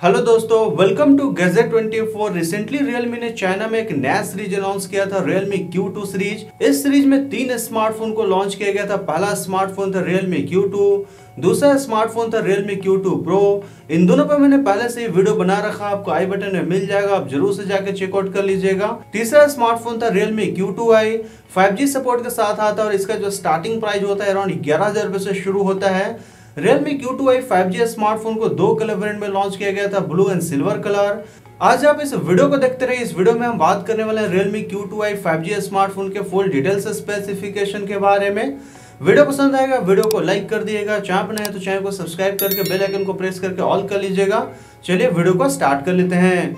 Hello दोस्तों, welcome to gadget 24। Recently Realme ने China में एक नया सीरीज अनाउंस किया था, Realme Q2 सीरीज। इस सीरीज में 3 स्मार्टफोन को लॉन्च किया गया था। पहला स्मार्टफोन था Realme Q2, दूसरा स्मार्टफोन था Realme Q2 Pro। इन दोनों पर मैंने पहले से ही वीडियो बना रखा, आपको आई बटन में मिल जाएगा, आप जरूर से जाके चेकआउट कर लीजिएगा। तीसरा स्मार्टफोन था Realme Q2i, 5G सपोर्ट के साथ आता है और इसका जो स्टार्टिंग प्राइस होता है अराउंड 11,000 रुपए से शुरू होता है। Realme Q2i 5G स्मार्टफोन को 2 कलर वेरिएंट में लॉन्च किया गया था, ब्लू एंड सिल्वर कलर। आज आप इस वीडियो को देखते रहिए। इस वीडियो में हम बात करने वाले हैं Realme Q2i 5G स्मार्टफोन के फुल डिटेल्स स्पेसिफिकेशन के बारे में। वीडियो पसंद आएगा वीडियो को लाइक कर दिएगा, चैनल पर नए हैं तो चैनल को सब्सक्राइब करके बेल आइकन को प्रेस करके ऑल कर लीजिएगा। चलिए वीडियो को स्टार्ट कर लेते हैं।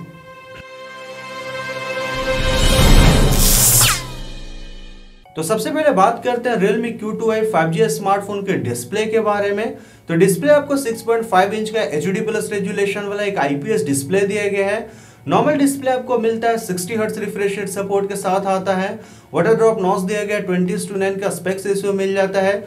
तो सबसे पहले बात करते हैं Realme Q2i 5G स्मार्टफोन के डिस्प्ले के बारे में। तो डिस्प्ले आपको 6.5 इंच का HD प्लस रेजुलेशन वाला एक IPS डिस्प्ले दिया गया है। नॉर्मल डिस्प्ले आपको मिलता है 60 हर्ट्ज रिफ्रेश रेट सपोर्ट के साथ आता है। वाटर ड्रॉप नॉच दिया गया है, 20:9 का स्पेक्स रेशियो मिल जाता है।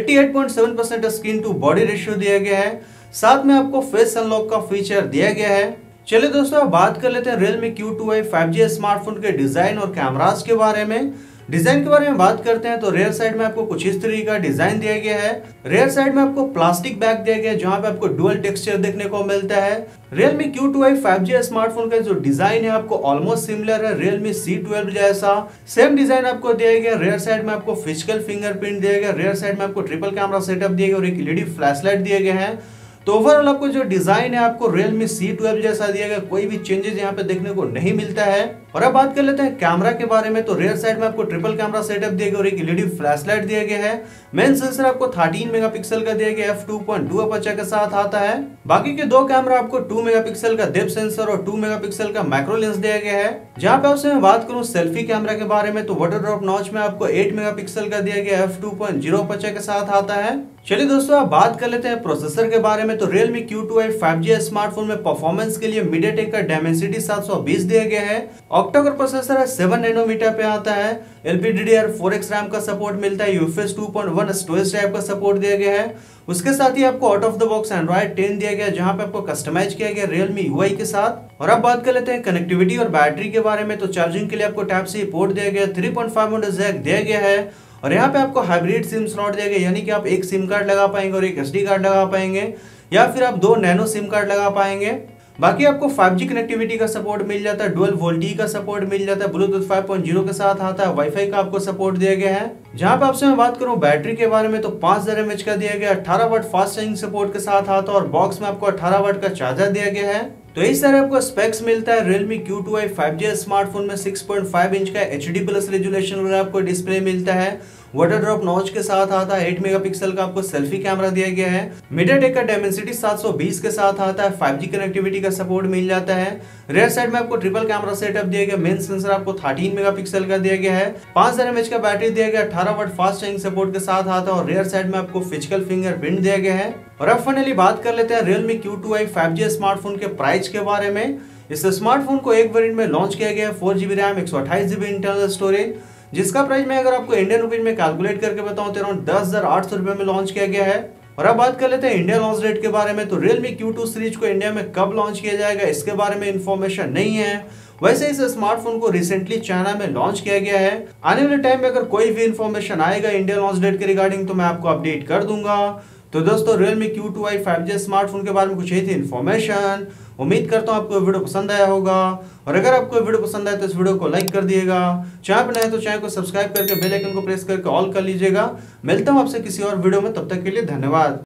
88.7% स्क्रीन टू बॉडी रेशियो दिया गया है। साथ में आपको फेस अनलॉक का फीचर दिया गया है। चलिए दोस्तों, अब बात कर लेते हैं Realme Q2i 5G स्मार्टफोन के डिजाइन और कैमरास के बारे में। डिजाइन के बारे में बात करते हैं तो रेयर साइड में आपको कुछ इस तरीके का डिजाइन दिया गया है। रेयर साइड में आपको प्लास्टिक बैग दिया गया है जहां पे आपको डुअल टेक्सचर देखने को मिलता है। Realme Q2i 5G स्मार्टफोन का जो डिजाइन है आपको ऑलमोस्ट सिमिलर है Realme C12 जैसा। सेम डिजाइन आपको दिया गया। रेयर साइड में आपको फिजिकल फिंगरप्रिंट दिया गया। रेयर साइड में आपको ट्रिपल कैमरा सेटअप दिया गया और एक LED फ्लैशलाइट दिए गए हैं। तो ओवरऑल आपको जो डिजाइन है आपको Realme C12 जैसा दिया गया, कोई भी चेंजेस यहाँ पे देखने को नहीं मिलता है। और अब बात कर लेते हैं कैमरा के बारे में। तो रेयर साइड में आपको ट्रिपल कैमरा सेटअप दिया गया और एक LED फ्लैशलाइट दिया गया है। मेन सेंसर आपको 13 मेगापिक्सल का दिया गया, f2.2 अपर्चर के साथ आता है। बाकी के दो कैमरा आपको 2 मेगापिक्सल का डेप्थ सेंसर और 2 मेगापिक्सल का मैक्रो लेंस दिया गया है। जहाँ पे आपसे मैं बात करूँ सेल्फी कैमरा के बारे में तो वाटर ड्रॉप नॉच में आपको 8 मेगापिक्सल का दिया गया, f2.0 अपर्चर के साथ आता है। चलिए दोस्तों, अब बात कर लेते हैं प्रोसेसर के बारे में। तो Realme Q2i 5G स्मार्टफोन में परफॉर्मेंस के लिए MediaTek का Dimensity 720 दिया गया है। ऑक्टा कोर प्रोसेसर है, 7 नैनोमीटर पे आता है। LPDDR4X रैम का सपोर्ट मिलता है। UFS 2.1 स्टोरेज टाइप का सपोर्ट दिया गया है। उसके साथ ही आपको out of the box Android 10 दिया गया जहां पे आपको कस्टमाइज किया गया Realme UI के साथ। और अब बात कर लेते हैं कनेक्टिविटी और बैटरी के बारे में। तो चार्जिंग के लिए आपको Type-C पोर्ट दिया गया, 3.5mm जैक दिया गया है और यहाँ पे आपको हाइब्रिड सिम स्लॉट दिया गया, यानी कि आप एक सिम कार्ड लगा पाएंगे और एक SD कार्ड लगा पाएंगे या फिर आप 2 नैनो सिम कार्ड लगा पाएंगे। बाकी आपको 5G कनेक्टिविटी का सपोर्ट मिल जाता है, डुअल वोल्टी का सपोर्ट मिल जाता है, ब्लूटूथ 5.0 के साथ आता है, वाईफाई का आपको सपोर्ट दिया गया है। जहां पे आपसे मैं बात करूं बैटरी के बारे में तो 5000 mAh का दिया गया, 18 वाट फास्ट चार्जिंग सपोर्ट के साथ आता है और बॉक्स में आपको 18 वाट का चार्जर दिया गया है। तो इस तरह आपको स्पेक्स मिलता है Realme Q2i 5G स्मार्टफोन में। 6.5 इंच का HD प्लस रेजुलेशन वाला आपको डिस्प्ले मिलता है। वाटर ड्रॉप नॉच के साथ आता है। 8 मेगापिक्सल का आपको सेल्फी कैमरा दिया गया है। MediaTek का Dimensity 720 के साथ आता है। 5G कनेक्टिविटी का सपोर्ट मिल जाता है। रेयर साइड में आपको ट्रिपल कैमरा सेटअप दिया गया। मेन सेंसर आपको 13 मेगापिक्सल का दिया गया है। 5000 mAh का बैटरी दिया गया, 18 वाट फास्ट चार्जिंग सपोर्ट के साथ आता है और रेयर साइड में आपको फिजिकल फिंगरप्रिंट दिया गया है। और अब फाइनली बात कर लेते हैं Realme Q2i 5G स्मार्टफोन के प्राइस के बारे में। इस स्मार्टफोन को एक वेरिएंट में लॉन्च किया गया है, 4GB RAM 128GB internal storage, जिसका प्राइस मैं अगर आपको इंडियन रुपीज में कैलकुलेट करके बताऊं तो अराउंड 10,800 रुपए में लॉन्च किया गया है। और अब बात कर लेते हैं इंडिया लॉन्च डेट के बारे में। तो Realme Q2 सीरीज को इंडिया में कब लॉन्च किया जाएगा इसके बारे में इंफॉर्मेशन नहीं है। वैसे इस स्मार्टफोन को रिसेंटली चाइना में लॉन्च किया गया है। आने वाले टाइम में अगर कोई भी इंफॉर्मेशन आएगा इंडिया लॉन्च डेट के रिगार्डिंग तो मैं आपको अपडेट कर दूंगा। तो दोस्तों, Realme Q2i 5G स्मार्टफोन के बारे में कुछ यही थी इन्फॉर्मेशन। उम्मीद करता हूँ आपको वीडियो पसंद आया होगा और अगर आपको वीडियो पसंद आए तो इस वीडियो को लाइक कर दिएगा। चैनल पर नए तो चैनल को सब्सक्राइब करके बेल आइकन को प्रेस करके ऑल कर लीजिएगा। मिलता हूँ आपसे किसी और वीडियो में, तब तक के लिए धन्यवाद।